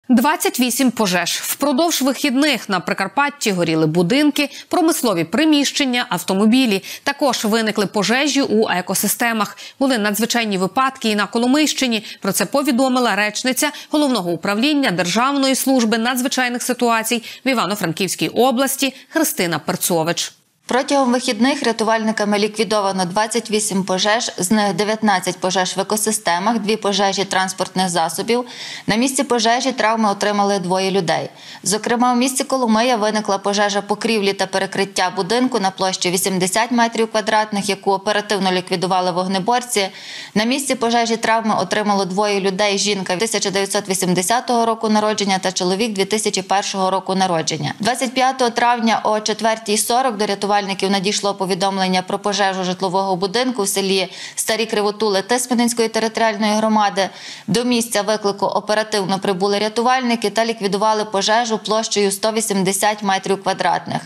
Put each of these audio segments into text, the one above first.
28 пожеж. Впродовж вихідних на Прикарпатті горіли будинки, промислові приміщення, автомобілі. Також виникли пожежі у екосистемах. Були надзвичайні випадки і на Коломийщині. Про це повідомила речниця Головного управління Державної служби надзвичайних ситуацій в Івано-Франківській області Христина Перцович. Протягом вихідних рятувальниками ліквідовано 28 пожеж, з них 19 пожеж в екосистемах, 2 пожежі транспортних засобів. На місці пожежі травми отримали 2 людей. Зокрема, у місті Коломия виникла пожежа покрівлі та перекриття будинку на площі 80 метрів квадратних, яку оперативно ліквідували вогнеборці. На місці пожежі травми отримало 2 людей – жінка 1980 року народження та чоловік 2001 року народження. 25 травня о 4:40 до рятувальників надійшло повідомлення про пожежу житлового будинку в селі Старі Кривотули Тисменницької територіальної громади. До місця виклику оперативно прибули рятувальники та ліквідували пожежу площею 180 метрів квадратних.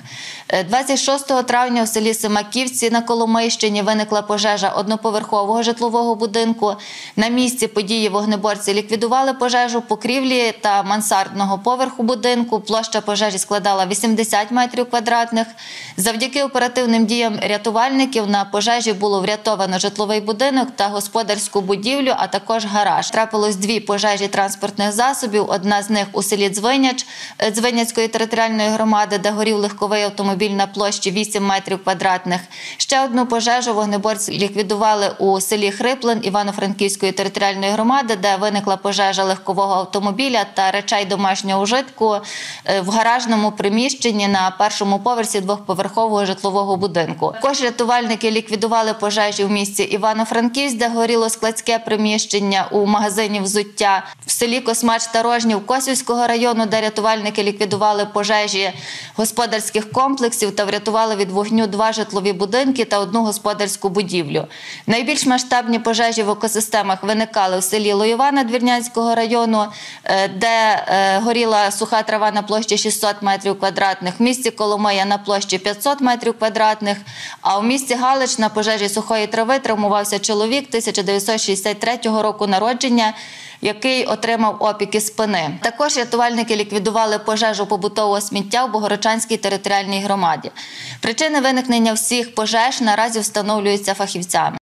26 травня в селі Семаківці на Коломийщині виникла пожежа одноповерхового житлового будинку. На місці події вогнеборці ліквідували пожежу покрівлі та мансардного поверху будинку. Площа пожежі складала 80 метрів квадратних. Завдяки оперативним діям рятувальників на пожежі було врятовано житловий будинок та господарську будівлю, а також гараж. Трапилось 2 пожежі транспортних засобів, одна з них у селі Дзвиняч Дзвиняцької територіальної громади, де горів легковий автомобіль на площі 8 метрів квадратних. Ще одну пожежу вогнеборці ліквідували у селі Хриплин Івано-Франківської територіальної громади, де виникла пожежа легкового автомобіля та речей домашнього ужитку в гаражному приміщенні на 1-му поверсі 2-поверхового житлового будинку. Також рятувальники ліквідували пожежі в місті Івано-Франківськ, де горіло складське приміщення у магазині взуття. В селі Космач-Тарожнів Косівського району, де рятувальники ліквідували пожежі господарських комплексів та врятували від вогню 2 житлові будинки та 1 господарську будівлю. Найбільш масштабні пожежі в екосистемах виникали в селі Лоєва Надвірнянського району, де горіла суха трава на площі 600 метрів квадратних, в місті Коломия на площі 500 метрів квадратних, а у місті Галич на пожежі сухої трави травмувався чоловік 1963 року народження, який отримав опіки спини. Також рятувальники ліквідували пожежу побутового сміття в Богородчанській територіальній громаді. Причини виникнення всіх пожеж наразі встановлюються фахівцями.